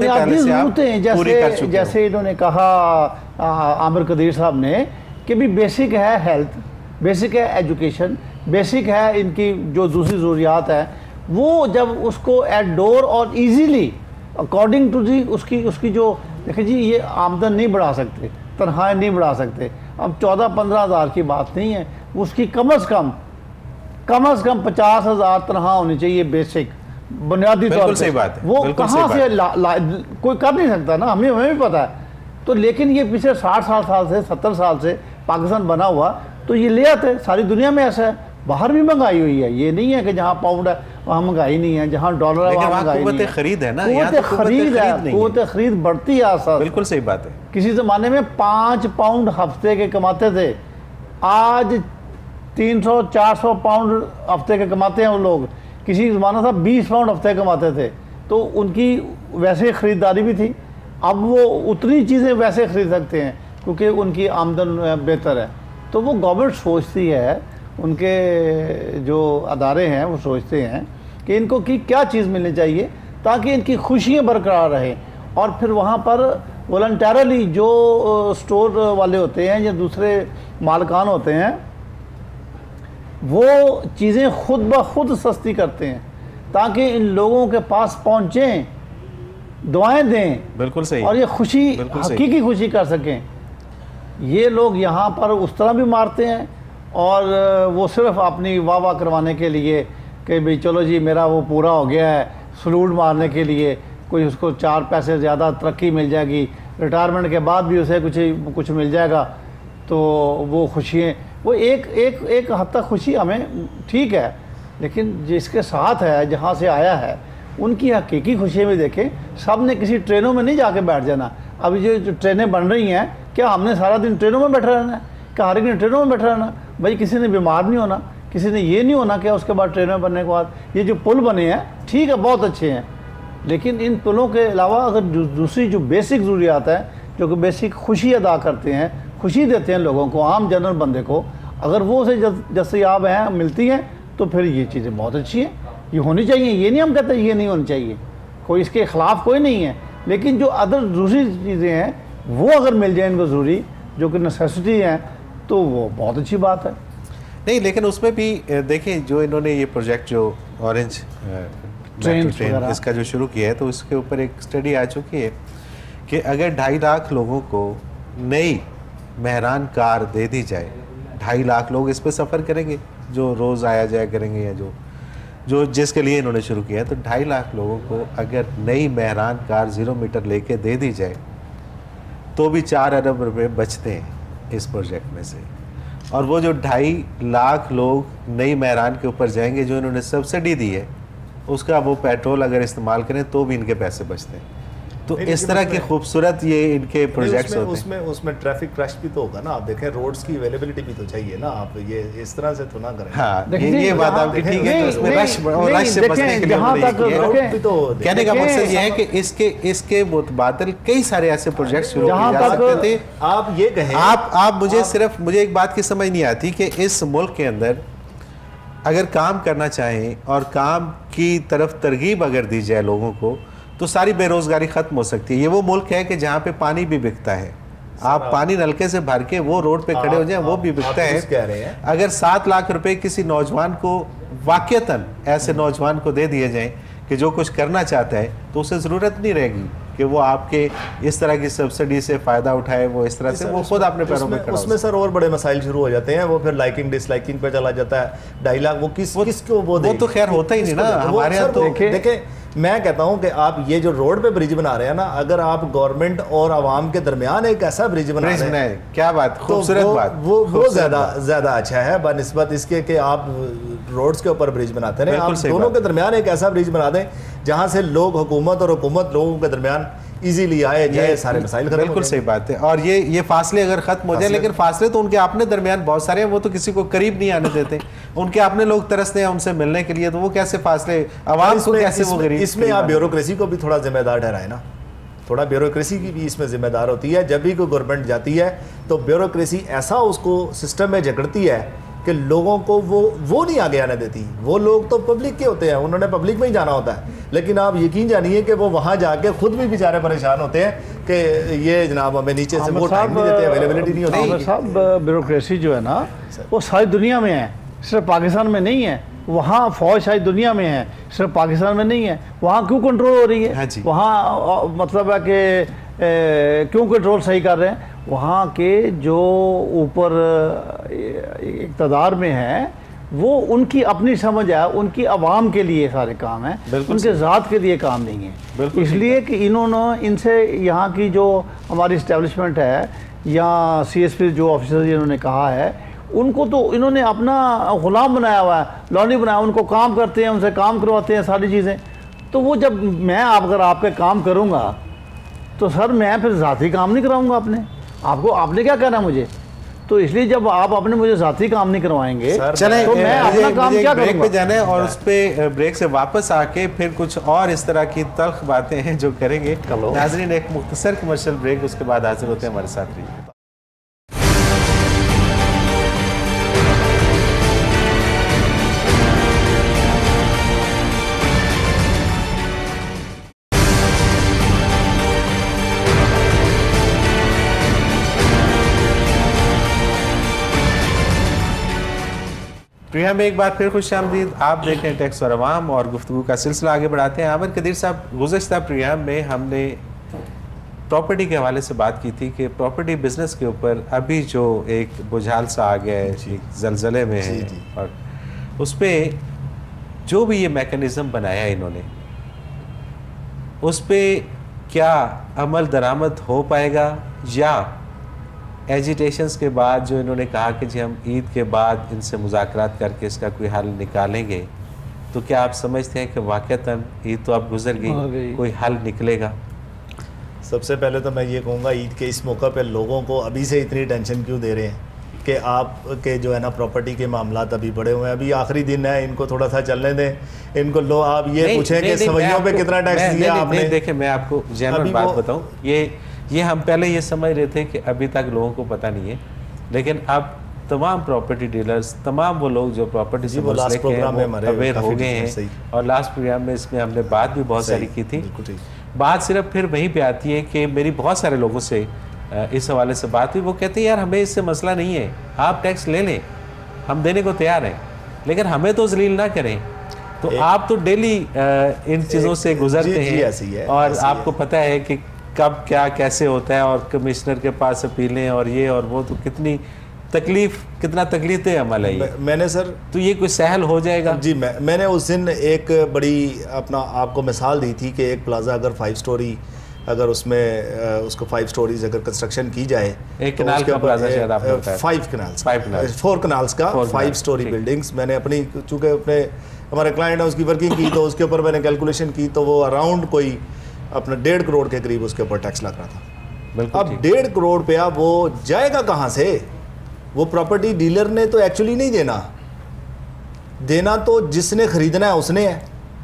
जैसे जैसे इन्होंने कहा आमिर कदीर साहब ने कि भी बेसिक है हेल्थ, बेसिक है एजुकेशन, बेसिक है इनकी जो दूसरी ज़रूरियात है, वो जब उसको एट डोर और इजीली अकॉर्डिंग टू जी उसकी उसकी जो देखिए जी ये आमदन नहीं बढ़ा सकते, तनख्वाहें नहीं बढ़ा सकते। अब चौदह पंद्रह हज़ार की बात नहीं है, उसकी कम अज़ कम कम अज़ कम पचास हज़ार तनख्वाह होनी चाहिए बेसिक बुनियादी तौर पर। वो कहाँ से ला, ला, कोई कर नहीं सकता ना, हमें हमें भी पता है। तो लेकिन ये पिछले साठ साठ साल से सत्तर साल से पाकिस्तान बना हुआ, तो ये ले आते, सारी दुनिया में ऐसा है। बाहर भी महंगाई हुई है, ये नहीं है कि जहाँ पाउंड है वहाँ महंगाई नहीं है, जहाँ डॉलर है वहाँ महंगाई नहीं है। खरीद है ना, कुव्वत खरीद है, कुव्वत खरीद बढ़ती है सर। बिल्कुल सही बात है। किसी ज़माने में पाँच पाउंड हफ्ते के कमाते थे, आज तीन सौ चार सौ पाउंड हफ्ते के कमाते हैं वो लोग। किसी ज़माना था बीस पाउंड हफ्ते कमाते थे, तो उनकी वैसे ख़रीदारी भी थी। अब वो उतनी चीज़ें वैसे ख़रीद सकते हैं क्योंकि उनकी आमदन बेहतर है। तो वो गवर्नमेंट सोचती है, उनके जो अदारे हैं वो सोचते हैं कि इनको की क्या चीज़ मिलनी चाहिए ताकि इनकी खुशियाँ बरकरार रहें। और फिर वहाँ पर वॉलंटरली जो स्टोर वाले होते हैं या दूसरे मालकान होते हैं, वो चीज़ें खुद ब खुद सस्ती करते हैं। ताकि इन लोगों के पास पहुँचें, दुआएं दें, बिल्कुल सही, और ये खुशी हकीकी खुशी कर सकें। ये लोग यहाँ पर उस तरह भी मारते हैं और वो सिर्फ अपनी वाह वाह करवाने के लिए कि भाई चलो जी मेरा वो पूरा हो गया है, सलूट मारने के लिए, कोई उसको चार पैसे ज़्यादा तरक्की मिल जाएगी, रिटायरमेंट के बाद भी उसे कुछ कुछ मिल जाएगा, तो वो खुशियाँ, वो एक एक एक हद तक खुशी हमें ठीक है, लेकिन जिसके साथ है, जहाँ से आया है, उनकी हकीकी खुशियाँ भी देखें। सब ने किसी ट्रेनों में नहीं जाके बैठ जाना। अभी जो जो ट्रेनें बन रही हैं, क्या हमने सारा दिन ट्रेनों में बैठा रहना है? क्या हर एक दिन ट्रेनों में बैठा रहना? भाई किसी ने बीमार नहीं होना, किसी ने ये नहीं होना क्या उसके बाद ट्रेन में बनने के बाद। ये जो पुल बने हैं ठीक है, बहुत अच्छे हैं, लेकिन इन पुलों के अलावा अगर दूसरी जो बेसिक ज़रूरियात है, जो कि बेसिक खुशी अदा करते हैं, खुशी देते हैं लोगों को, आम जनरल बंदे को, अगर वो उसे दस्तयाब हैं, मिलती हैं, तो फिर ये चीज़ें बहुत अच्छी हैं, ये होनी चाहिए। ये नहीं हम कहते ये नहीं होनी चाहिए, कोई इसके ख़िलाफ़ कोई नहीं है, लेकिन जो अदर दूसरी चीज़ें हैं वो अगर मिल जाए इनको ज़रूरी, जो कि नेसेसिटी हैं, तो वो बहुत अच्छी बात है। नहीं, लेकिन उसमें भी देखिए जो इन्होंने ये प्रोजेक्ट जो ऑरेंज ट्रेन, ट्रेन इसका जो शुरू किया है, तो इसके ऊपर एक स्टडी आ चुकी है कि अगर ढाई लाख लोगों को नई मेहरान कार दे दी जाए, ढाई लाख लोग इस पर सफ़र करेंगे जो रोज़ आया जाया करेंगे, या जो जो जिसके लिए इन्होंने शुरू किया है, तो ढाई लाख लोगों को अगर नई मेहरान कार ज़ीरो मीटर लेके दे दी जाए तो भी चार अरब रुपए बचते हैं इस प्रोजेक्ट में से। और वो जो ढाई लाख लोग नई मेहरान के ऊपर जाएंगे जो इन्होंने सब्सिडी दी है, उसका वो पेट्रोल अगर इस्तेमाल करें तो भी इनके पैसे बचते हैं। तो इस तरह के खूबसूरत ये इनके प्रोजेक्ट्स होते हैं। उसमें उसमें ट्रैफिक क्रश भी तो होगा ना, आप देखें रोड्स की अवेलेबिलिटी भी तो चाहिए ना, आप ये इस तरह से तो ना करें। हाँ, ये, ये बात आपकी ठीक है कि उसमें रश और रश से बचने के लिए भी तो कहने का मकसद ये है कि इसके इसके मुतबादिल कई सारे ऐसे प्रोजेक्ट्स शुरू किए जा सकते थे। आप ये कहें, आप आप मुझे सिर्फ मुझे एक बात की समझ नहीं आती कि इस मुल्क के अंदर अगर काम करना चाहें और काम की तरफ तरगीब अगर दी जाए लोगों को, तो सारी बेरोज़गारी ख़त्म हो सकती है। ये वो मुल्क है कि जहाँ पे पानी भी बिकता है, आप पानी नलके से भर के वो रोड पे खड़े हो जाएं, वो भी बिकता है। कह रहे हैं अगर सात लाख रुपए किसी नौजवान को वाक़तन ऐसे नौजवान को दे दिए जाएं कि जो कुछ करना चाहता है, तो उसे ज़रूरत नहीं रहेगी कि वो आपके इस तरह की सब्सिडी से फ़ायदा उठाए, वो इस तरह से वो खुद अपने पैरों में खड़ा हो। उसमें सर और बड़े मसाइल शुरू हो जाते हैं, वो फिर लाइकिंग डिसलाइकिंग पे चला जाता है। ढाई लाख वो किस किसको वो वो तो खैर होता ही नहीं ना हमारे यहाँ। तो देखें, मैं कहता हूं कि आप ये जो रोड पे ब्रिज बना रहे हैं ना, अगर आप गवर्नमेंट और आवाम के दरमियान एक ऐसा ब्रिज बना रहे हैं, क्या बात, खूबसूरत बात, वो वो ज्यादा ज्यादा अच्छा है बनिस्बत इसके कि आप रोड्स के ऊपर ब्रिज बनाते रहे। आप दोनों के दरमियान एक ऐसा ब्रिज बना दें जहां से लोग, हुकूमत और हुकूमत लोगों के दरमियान इजीली आए जाए, सारे मसाइल खत्म। बिल्कुल सही बात है। और ये ये फासले अगर खत्म हो जाए, लेकिन फासले तो उनके अपने दरमियान बहुत सारे हैं, वो तो किसी को करीब नहीं आने देते, उनके अपने लोग तरसते हैं उनसे मिलने के लिए, तो वो कैसे फासले, आवाम को कैसे वो गरीब। इसमें आप ब्यूरोक्रेसी को भी थोड़ा जिम्मेदार ठहराए ना, थोड़ा ब्यूरोक्रेसी की भी इसमें जिम्मेदार होती है। जब भी कोई गवर्नमेंट जाती है तो ब्यूरोक्रेसी ऐसा उसको सिस्टम में जकड़ती है कि लोगों को वो वो नहीं आगे आने देती। वो लोग तो पब्लिक के होते हैं, उन्होंने पब्लिक में ही जाना होता है, लेकिन आप यकीन जानिए कि वो वहाँ जाके खुद भी बेचारे परेशान होते हैं कि ये जनाब हमें नीचे से वो टाइम नहीं देते, अवेलेबिलिटी नहीं होती। साहब ब्यूरोक्रेसी जो है ना, वो सारी दुनिया में है, सिर्फ पाकिस्तान में नहीं है। वहाँ फौज शायद दुनिया में है, सिर्फ पाकिस्तान में नहीं है। वहाँ क्यों कंट्रोल हो रही है? वहाँ मतलब है कि क्यों कंट्रोल सही कर रहे हैं? वहाँ के जो ऊपर इक़्तिदार में है, वो उनकी अपनी समझ है, उनकी आवाम के लिए सारे काम हैं, उनके ज़ात के लिए काम नहीं है। इसलिए कि इन्होंने इनसे यहाँ की जो हमारी इस्टेब्लिशमेंट है या सी एस पी जो ऑफिसर इन्होंने कहा है, उनको तो इन्होंने अपना ग़ुलाम बनाया हुआ है, लॉन्डी बनाया, उनको काम करते हैं, उनसे काम करवाते हैं सारी चीज़ें। तो वो जब मैं आप अगर आपके काम करूँगा तो सर मैं फिर ज़ाती काम नहीं कराऊँगा अपने आपको, आपने क्या कहना मुझे? तो इसलिए जब आप अपने मुझे ज़ाती काम नहीं करवाएंगे, चले तो मैं अपना काम क्या ब्रेक करूँगा? पे जाना है और उस पे ब्रेक से वापस आके फिर कुछ और इस तरह की तल्ख बातें हैं जो करेंगे। नाज़रीन, एक मुख्तसर कमर्शियल ब्रेक, उसके बाद हाजिर होते हैं, हमारे साथ रहिए। प्रिया में एक बार फिर खुश आमदीद। आप देख रहे हैं टैक्स और अवाम और गुफ्तगू का सिलसिला आगे बढ़ाते हैं। आमिर कदीर साहब, गुज़श्ता प्रोग्राम में हमने प्रॉपर्टी के हवाले से बात की थी कि प्रॉपर्टी बिजनेस के ऊपर अभी जो एक बुझाल सा आ गया है, एक जलजले में है, और उस पर जो भी ये मैकेनिज़्म बनाया इन्होंने, उस पर क्या अमल दरामद हो पाएगा, या एजिटेशंस के बाद जो इन्होंने कहा कि जी हम ईद के बाद इनसे मुज़ाकरात करके इसका कोई हल निकालेंगे, तो क्या आप समझते हैं कि वाक़तन ईद तो अब गुजर गई, कोई हल निकलेगा? सबसे पहले तो मैं ये कहूँगा, ईद के इस मौका पे लोगों को अभी से इतनी टेंशन क्यों दे रहे हैं कि आप के जो है ना प्रॉपर्टी के मामला अभी बड़े हुए हैं, अभी आखिरी दिन है, इनको थोड़ा सा चलने दें। इनको लो आप ये पूछें कि सवैयों पे कितना टैक्स दिया आपने। देखिए, मैं आपको जेन्युइन बात बताऊं, ये ये हम पहले ये समझ रहे थे कि अभी तक लोगों को पता नहीं है, लेकिन अब तमाम प्रॉपर्टी डीलर्स, तमाम वो लोग जो प्रॉपर्टी से अवेयर हो गए हैं, और लास्ट प्रोग्राम में इसमें हमने बात भी बहुत सारी की थी। बात सिर्फ फिर वहीं पे आती है कि मेरी बहुत सारे लोगों से इस हवाले से बात हुई, वो कहते हैं यार हमें इससे मसला नहीं है, आप टैक्स ले लें, हम देने को तैयार हैं, लेकिन हमें तो जलील ना करें। तो आप तो डेली इन चीज़ों से गुजरते हैं, और आपको पता है कि कब क्या कैसे होता है, और कमिश्नर के पास अपीलें और ये और वो, तो कितनी तकलीफ, कितना तकलीफ अमल है ये। मैंने सर, तो ये कोई सहल हो जाएगा? जी, मैं मैंने उस दिन एक बड़ी अपना आपको मिसाल दी थी कि एक प्लाजा अगर फाइव स्टोरी, अगर उसमें उसको फाइव स्टोरीज अगर कंस्ट्रक्शन की जाए, एक कनाल का प्लाजा शायद आपने बताया, five kanals five kanals four kanals का फाइव स्टोरी बिल्डिंग्स, मैंने अपनी, चूँकि अपने हमारे क्लाइंट है उसकी वर्किंग की, तो उसके ऊपर मैंने कैलकुलेशन की, तो वो अराउंड कोई अपना डेढ़ करोड़ के करीब उसके ऊपर टैक्स लग रहा था। अब डेढ़ करोड़ रुपया वो जाएगा कहाँ से? वो प्रॉपर्टी डीलर ने तो एक्चुअली नहीं देना, देना तो जिसने खरीदना है उसने है।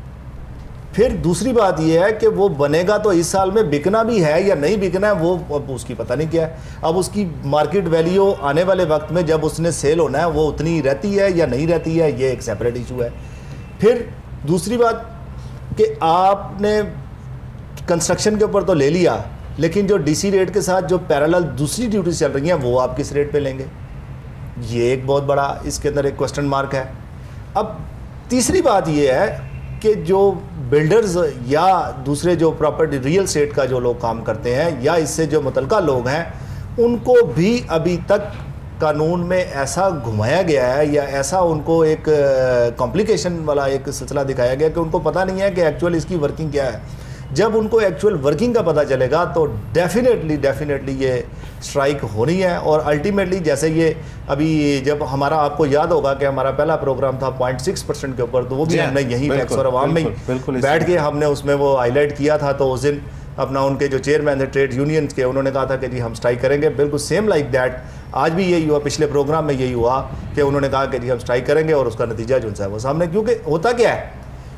फिर दूसरी बात यह है कि वो बनेगा तो इस साल में बिकना भी है या नहीं बिकना है, वो अब उसकी पता नहीं क्या है। अब उसकी मार्केट वैल्यू आने वाले वक्त में जब उसने सेल होना है वो उतनी रहती है या नहीं रहती है, ये एक सेपरेट इशू है। फिर दूसरी बात कि आपने कंस्ट्रक्शन के ऊपर तो ले लिया, लेकिन जो डीसी रेट के साथ जो पैरेलल दूसरी ड्यूटी चल रही हैं वो आप किस रेट पे लेंगे, ये एक बहुत बड़ा इसके अंदर एक क्वेश्चन मार्क है। अब तीसरी बात ये है कि जो बिल्डर्स या दूसरे जो प्रॉपर्टी रियल एस्टेट का जो लोग काम करते हैं या इससे जो मुतल्लिका लोग हैं, उनको भी अभी तक कानून में ऐसा घुमाया गया है या ऐसा उनको एक कॉम्प्लिकेशन वाला एक सिलसिला दिखाया गया कि उनको पता नहीं है कि एक्चुअल इसकी वर्किंग क्या है। जब उनको एक्चुअल वर्किंग का पता चलेगा तो डेफिनेटली डेफिनेटली ये स्ट्राइक होनी है। और अल्टीमेटली जैसे ये अभी जब हमारा, आपको याद होगा कि हमारा पहला प्रोग्राम था पॉइंट सिक्स परसेंट के ऊपर, तो वो भी हमने यहीं टैक्स और अवाम में बैठ के हमने उसमें वो हाईलाइट किया था। तो उस दिन अपना उनके जो चेयरमैन थे ट्रेड यूनियंस के, उन्होंने कहा था कि जी हम स्ट्राइक करेंगे। बिल्कुल सेम लाइक दैट आज भी यही हुआ, पिछले प्रोग्राम में यही हुआ कि उन्होंने कहा कि जी हम स्ट्राइक करेंगे, और उसका नतीजा जो है वो सामने। क्योंकि होता क्या है,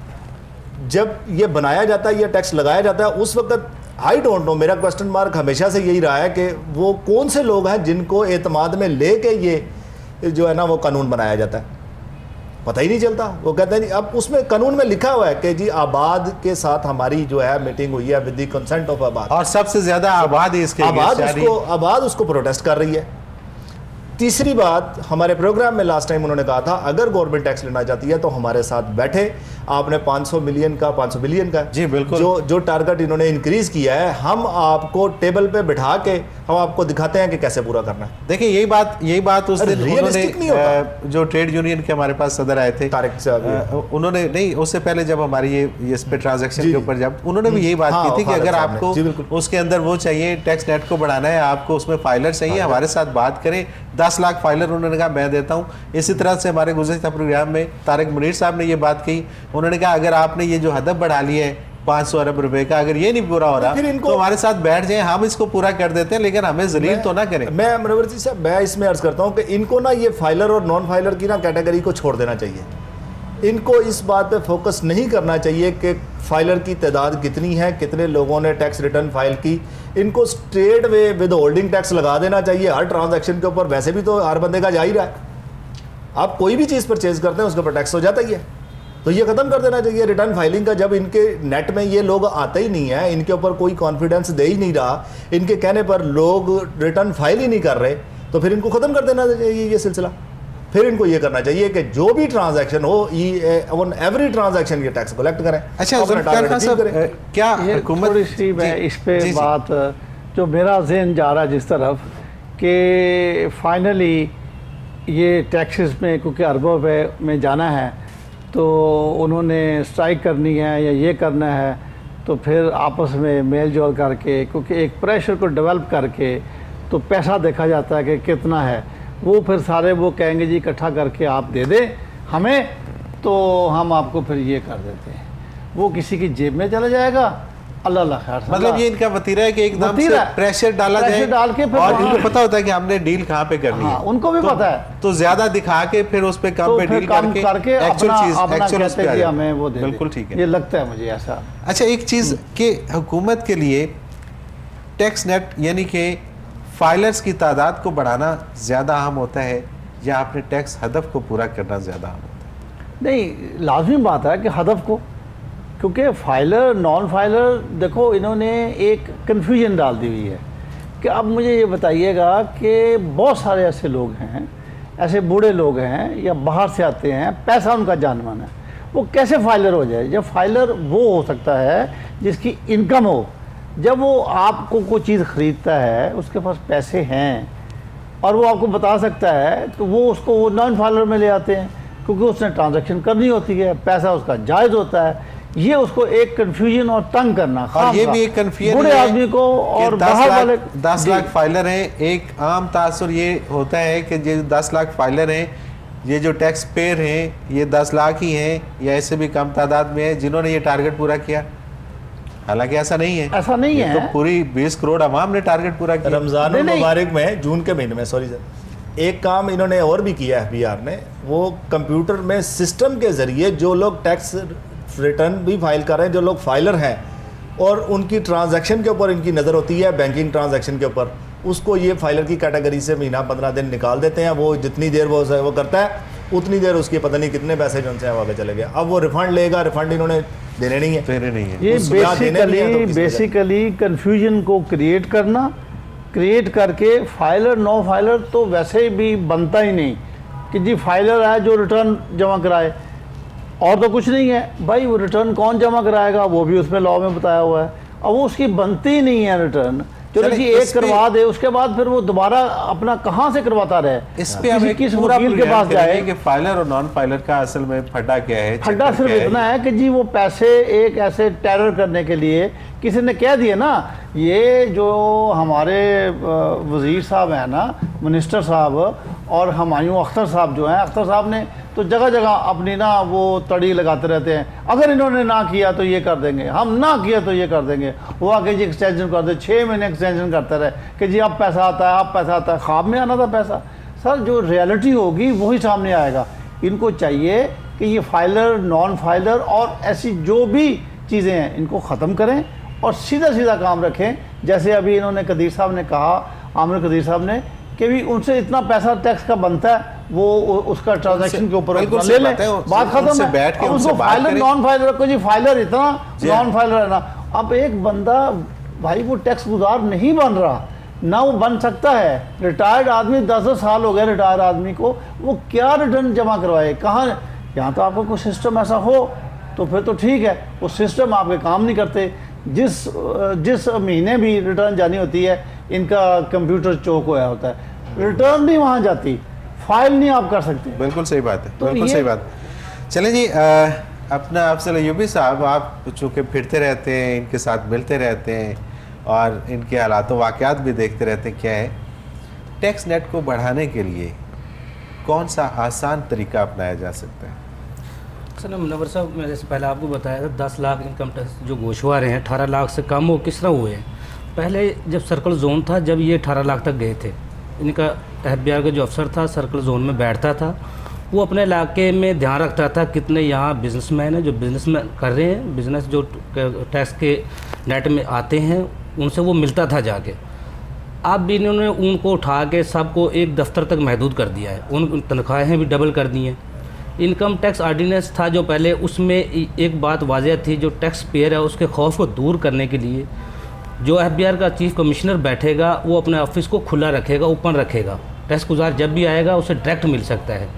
जब ये बनाया जाता है, ये टैक्स लगाया जाता है, उस वक्त आई डोंट नो, मेरा क्वेश्चन मार्क हमेशा से यही रहा है कि वो कौन से लोग हैं जिनको एतमाद में लेके ये जो है ना वो कानून बनाया जाता है, पता ही नहीं चलता। वो कहते हैं जी, अब उसमें कानून में लिखा हुआ है कि जी आबाद के साथ हमारी जो है मीटिंग हुई है विद द कंसेंट ऑफ आबाद, और सबसे ज्यादा आबाद इसके आबाद उसको आबाद उसको प्रोटेस्ट कर रही है। तीसरी बात, हमारे प्रोग्राम में लास्ट टाइम उन्होंने कहा था अगर गवर्नमेंट टैक्स लेना चाहती है तो हमारे साथ बैठे। आपने पाँच सौ मिलियन का, पाँच सौ बिलियन का जी बिल्कुल जो जो टारगेट इन्होंने इंक्रीज किया है, हम आपको टेबल पे बिठा के हम आपको दिखाते हैं कि कैसे पूरा करना है। देखिए यही बात यही बात उस दिन रियलिस्टिक नहीं होता। जो ट्रेड यूनियन के हमारे पास सदर आए थे तारिक साहब, उन्होंने नहीं, उससे पहले जब हमारी ये इस पे ट्रांजैक्शन के ऊपर जब उन्होंने भी यही बात की थी कि अगर आपको उसके अंदर वो चाहिए, टैक्स नेट को बढ़ाना है, आपको उसमें फाइलर चाहिए, हमारे साथ बात करें। दस लाख फाइलर उन्होंने कहा मैं देता हूँ। इसी तरह से हमारे गुज़श्ता प्रोग्राम में तारिक मुनीर साहब ने ये बात कही, उन्होंने कहा अगर आपने ये जो हदफ बढ़ा ली है पाँच सौ अरब रुपए का, अगर ये नहीं पूरा हो रहा तो हमारे साथ बैठ जाएं, हम इसको पूरा कर देते हैं, लेकिन हमें जलील तो ना करें। मैं मनोवर जी साहब, मैं इसमें अर्ज करता हूँ कि इनको ना ये फाइलर और नॉन फाइलर की ना कैटेगरी को छोड़ देना चाहिए। इनको इस बात पे फोकस नहीं करना चाहिए कि फाइलर की तादाद कितनी है, कितने लोगों ने टैक्स रिटर्न फाइल की। इनको straight way withholding tax लगा देना चाहिए हर ट्रांजैक्शन के ऊपर। वैसे भी तो हर बंदे का जा ही रहा है, आप कोई भी चीज़ परचेज करते हैं उसके ऊपर टैक्स हो जाता ही है, तो ये ख़त्म कर देना चाहिए रिटर्न फाइलिंग का। जब इनके नेट में ये लोग आते ही नहीं है, इनके ऊपर कोई कॉन्फिडेंस दे ही नहीं रहा, इनके कहने पर लोग रिटर्न फाइल ही नहीं कर रहे, तो फिर इनको ख़त्म कर देना चाहिए ये सिलसिला। फिर इनको ये करना चाहिए कि जो भी ट्रांजैक्शन हो ऑन एवरी ट्रांजैक्शन ये टैक्स कलेक्ट करें। अच्छा जुल्फिकार खान साहब, क्या हुकूमत थोड़ी सी मैं इस पे बात, जो मेरा जहन जा रहा है जिस तरफ कि फाइनली ये टैक्सेस में क्योंकि अरबों रुपए में जाना है तो उन्होंने स्ट्राइक करनी है या ये करना है, तो फिर आपस में मेल जोल करके क्योंकि एक प्रेशर को डेवलप करके तो पैसा देखा जाता है कि कितना है, वो फिर सारे वो कहेंगे जी इकट्ठा करके आप दे दें हमें तो हम आपको फिर ये कर देते हैं, वो किसी की जेब में चला जाएगा। अल्लाह अल्लाह खैर, मतलब ये इनका वतीरा है कि एकदम से प्रेशर डाला जाए डाल के फिर और इनको पता होता है कि हमने डील कहाँ पे करनी हाँ, है, उनको भी तो, पता है, तो ज्यादा दिखा के फिर उस पे कम तो पे डील करके, करके एक्चुअल चीज एक्चुअल उस पे हमें वो दे, बिल्कुल ठीक है, ये लगता है मुझे ऐसा। अच्छा एक चीज कि हुकूमत के लिए टैक्स नेट यानी कि फाइलर्स की तादाद को बढ़ाना ज़्यादा अहम होता है या अपने टैक्स हदफ को पूरा करना ज़्यादा अहम होता है? नहीं, लाजमी बात है कि हदफ को, क्योंकि फाइलर नॉन फाइलर देखो इन्होंने एक कन्फ्यूजन डाल दी हुई है कि अब मुझे ये बताइएगा कि बहुत सारे ऐसे लोग हैं, ऐसे बूढ़े लोग हैं या बाहर से आते हैं, पैसा उनका जान माना है, वो कैसे फाइलर हो जाए? जब फाइलर वो हो सकता है जिसकी इनकम हो, जब वो आपको कोई चीज़ ख़रीदता है उसके पास पैसे हैं और वो आपको बता सकता है तो वो उसको वो नॉन फाइलर में ले आते हैं क्योंकि उसने ट्रांजैक्शन करनी होती है, पैसा उसका जायज़ होता है। ये उसको एक कन्फ्यूजन और तंग करना, और ये भी एक कन्फ्यूजन बूढ़े आदमी को और बाहर वाले दस लाख फाइलर हैं। एक आम तासुर ये होता है कि ये दस लाख फाइलर हैं, ये जो टैक्स पेयर हैं ये दस लाख ही हैं या ऐसे भी कम तादाद में है जिन्होंने ये टारगेट पूरा किया, हालांकि ऐसा नहीं है, ऐसा नहीं है, तो पूरी बीस करोड़ अवाम ने टारगेट पूरा किया। रमज़ान मुबारक में जून के महीने में, सॉरी सर, एक काम इन्होंने और भी किया एफ बी आर ने, वो कंप्यूटर में सिस्टम के ज़रिए जो लोग टैक्स रिटर्न भी फाइल कर रहे हैं, जो लोग फाइलर हैं और उनकी ट्रांजैक्शन के ऊपर इनकी नज़र होती है, बैंकिंग ट्रांजैक्शन के ऊपर, उसको ये फाइलर की कैटेगरी से महीना पंद्रह दिन निकाल देते हैं। वो जितनी देर वो वो करता है उतनी देर उसके पता नहीं कितने पैसे जो उनसे आगे चले गए। अब वो रिफंड लेगा, रिफंड इन्होंने देने नहीं है, देने नहीं है। ये बेसिकली बेसिकली कन्फ्यूजन को क्रिएट करना, क्रिएट करके फाइलर नो फाइलर तो वैसे भी बनता ही नहीं कि जी फाइलर है जो रिटर्न जमा कराए, और तो कुछ नहीं है भाई। वो रिटर्न कौन जमा कराएगा वो भी उसमें लॉ में बताया हुआ है, अब वो उसकी बनती ही नहीं है रिटर्न। चलो जी एक करवा दे, उसके बाद फिर वो दोबारा अपना कहाँ से करवाता रहे, इस पे हम किस वकील के पास जाए कि फाइलर और नॉन फाइलर का असल में फड्डा क्या है? फड्डा सिर्फ इतना है कि जी वो पैसे एक ऐसे टेरर करने के लिए किसी ने कह दिया ना, ये जो हमारे वज़ीर साहब हैं ना, मिनिस्टर साहब और हुमायूं अख्तर साहब जो हैं, अख्तर साहब ने तो जगह जगह अपनी ना वो तड़ी लगाते रहते हैं, अगर इन्होंने ना किया तो ये कर देंगे, हम ना किया तो ये कर देंगे, वो आके जी एक्सटेंशन कर दे, छः महीने एक्सटेंशन करते रहे कि जी अब पैसा आता है, अब पैसा आता है। ख्वाब में आना था पैसा सर, जो रियलिटी होगी वही सामने आएगा। इनको चाहिए कि ये फाइलर नॉन फाइलर और ऐसी जो भी चीज़ें हैं इनको ख़त्म करें और सीधा सीधा काम रखें। जैसे अभी इन्होंने कदीर साहब ने कहा, आमिर कदीर साहब ने, कि भी उनसे इतना पैसा टैक्स का बनता है वो उसका ट्रांजैक्शन के ऊपर ले लें, बात खत्म है। बैठ के उसको फाइलर नॉन फाइलर को जी फाइलर इतना नॉन फाइलर है ना। अब एक बंदा भाई वो टैक्स गुजार नहीं बन रहा ना, वो बन सकता है, रिटायर्ड आदमी, दस दस साल हो गए रिटायर्ड आदमी को, वो क्या रिटर्न जमा करवाए कहाँ? यहाँ तो आपका कोई सिस्टम ऐसा हो तो फिर तो ठीक है, वो सिस्टम आपके काम नहीं करते। जिस जिस महीने भी रिटर्न जानी होती है इनका कंप्यूटर चौक होया होता है, रिटर्न नहीं वहाँ जाती, फाइल नहीं आप कर सकते। बिल्कुल सही बात है, तो बिल्कुल सही बात। चलें जी, आ, अपना अफजल अय्यूबी साहब, आप चूँकि फिरते रहते हैं, इनके साथ मिलते रहते हैं और इनके हालात वाक़यात भी देखते रहते हैं, क्या है टैक्स नेट को बढ़ाने के लिए कौन सा आसान तरीका अपनाया जा सकता है? सर मुनव्वर साहब, मैंने जैसे पहले आपको बताया था दस लाख इनकम टैक्स जो गोशवारे हैं अठारह लाख से कम हो किस तरह हुए हैं। पहले जब सर्कल जोन था, जब ये अठारह लाख तक गए थे, इनका एफ बी आर का जो अफसर था सर्कल जोन में बैठता था, वो अपने इलाके में ध्यान रखता था कितने यहाँ बिजनेसमैन हैं जो बिज़नेस में कर रहे हैं, बिज़नेस जो टैक्स के नेट में आते हैं उनसे वो मिलता था जाके। अब भी इन्होंने उनको उठा के सबको एक दफ्तर तक महदूद कर दिया है, उन तनख्वाहें भी डबल कर दी हैं। इनकम टैक्स आर्डिनेंस था जो पहले, उसमें एक बात वाज़ह थी, जो टैक्स पेयर है उसके खौफ को दूर करने के लिए जो एफ बी आर का चीफ कमिश्नर बैठेगा वो अपने ऑफिस को खुला रखेगा, ओपन रखेगा, टैक्स गुजार जब भी आएगा उसे डायरेक्ट मिल सकता है।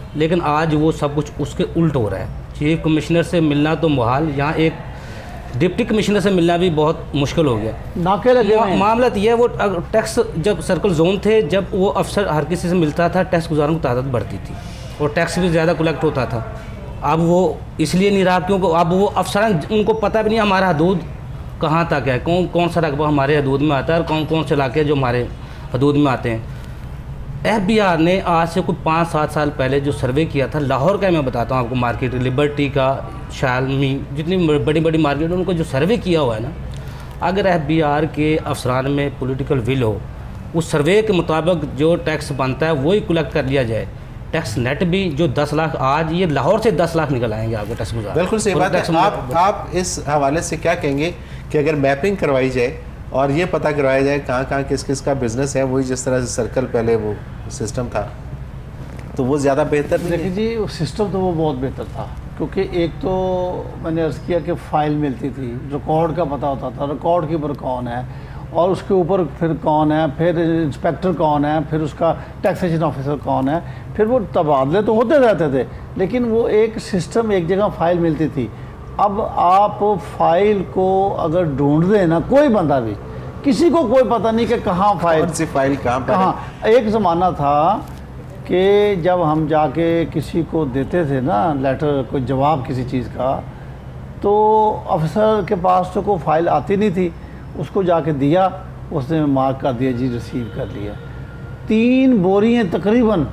लेकिन आज वो सब कुछ उसके उल्ट हो रहा है। चीफ कमिश्नर से मिलना तो मुहाल, यहाँ एक डिप्टी कमिश्नर से मिलना भी बहुत मुश्किल हो गया। नाके लगे मा, मामला तो यह है, वो टैक्स जब सर्कल जोन थे, जब वो अफसर हर किसी से मिलता था, टैक्स गुजारों की तादाद बढ़ती थी और टैक्स भी ज़्यादा कलेक्ट होता था। अब वो इसलिए नहीं रहा क्योंकि अब वो अफसरान, उनको पता भी नहीं हमारा हदूद कहाँ तक है, कौन कौन सा रकबा हमारे हदूद में आता है और कौन कौन से इलाके जो हमारे हदूद में आते हैं। एफ बी आर ने आज से कुछ पाँच सात साल पहले जो सर्वे किया था लाहौर का, मैं बताता हूँ आपको, मार्केट लिबर्टी का, शालमी, जितनी बड़ी बड़ी मार्केट उनको जो सर्वे किया हुआ है ना, अगर एफ बी आर के अफसरान में पॉलिटिकल विल हो, उस सर्वे के मुताबिक जो टैक्स बनता है वही कलेक्ट कर लिया जाए, टैक्स नेट भी जो दस लाख, आज ये लाहौर से दस लाख निकल आएंगे आपको टैक्स गुजार। बिल्कुल सही बात है। आप आप इस हवाले से क्या कहेंगे कि अगर मैपिंग करवाई जाए और ये पता करवाया जाए कहाँ कहाँ किस किस का बिजनेस है, वही जिस तरह से सर्कल पहले वो सिस्टम था, तो वो ज़्यादा बेहतर नहीं? देखिए जी, वो सिस्टम तो वो बहुत बेहतर था, क्योंकि एक तो मैंने अर्ज़ किया कि फ़ाइल मिलती थी, रिकॉर्ड का पता होता था, रिकॉर्ड के ऊपर कौन है और उसके ऊपर फिर कौन है, फिर इंस्पेक्टर कौन है, फिर उसका टैक्सेशन ऑफिसर कौन है, फिर वो तबादले तो होते रहते थे, लेकिन वो एक सिस्टम, एक जगह फ़ाइल मिलती थी। अब आप फाइल को अगर ढूंढ दें ना, कोई बंदा भी, किसी को कोई पता नहीं कि कहाँ फाइल, कौन सी फाइल कहाँ पर कहाँ। एक ज़माना था कि जब हम जाके किसी को देते थे ना लेटर, कोई जवाब किसी चीज़ का, तो अफसर के पास तो कोई फाइल आती नहीं थी, उसको जाके दिया, उसने मार्क कर दिया जी रिसीव कर लिया। तीन बोरियाँ तकरीबन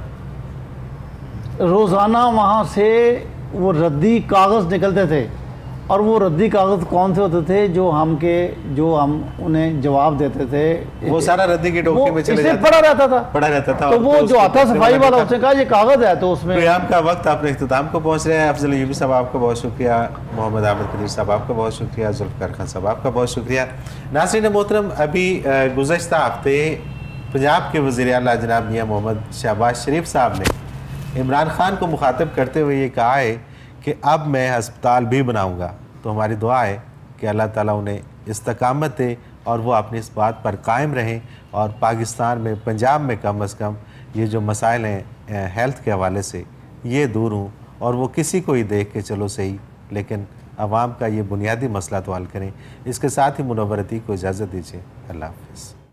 रोज़ाना वहाँ से वो रद्दी कागज़ निकलते थे, और वो रद्दी कागज़ कौन से होते थे, जो हम के जो हम उन्हें जवाब देते थे, वो सारा रद्दी की टोकरी में चले जाता, पड़ा रहता था पड़ा रहता था। तो वो जो आता सफाई वाला, उसने कहा ये कागज़ है, तो उसमें प्रोग्राम का वक्त आपने इख्तिताम को पहुँच रहे हैं। अफजल अयूबी साहब आपका बहुत शुक्रिया, मोहम्मद आमिर कदीर साहब आपका बहुत शुक्रिया, जुल्फ़िकार खान साहब आपका बहुत शुक्रिया। नाज़रीन मोहतरम, अभी गुज़श्ता हफ्ते पंजाब के वज़ीर आला जनाब मियां मोहम्मद शहबाज शरीफ साहब ने इमरान खान को मुखातिब करते हुए ये कहा है कि अब मैं हस्पताल भी बनाऊंगा, तो हमारी दुआ है कि अल्लाह ताला उन्हें इस्तकामत दे और वो अपनी इस बात पर कायम रहें और पाकिस्तान में, पंजाब में कम अज़ कम ये जो मसाइल हैं हेल्थ के हवाले से ये दूर हों, और वो किसी को ही देख के चलो सही, लेकिन आवाम का ये बुनियादी मसला तो हल करें। इसके साथ ही मुनव्वरती को इजाज़त दीजिए। अल्लाह हाफ़िज़।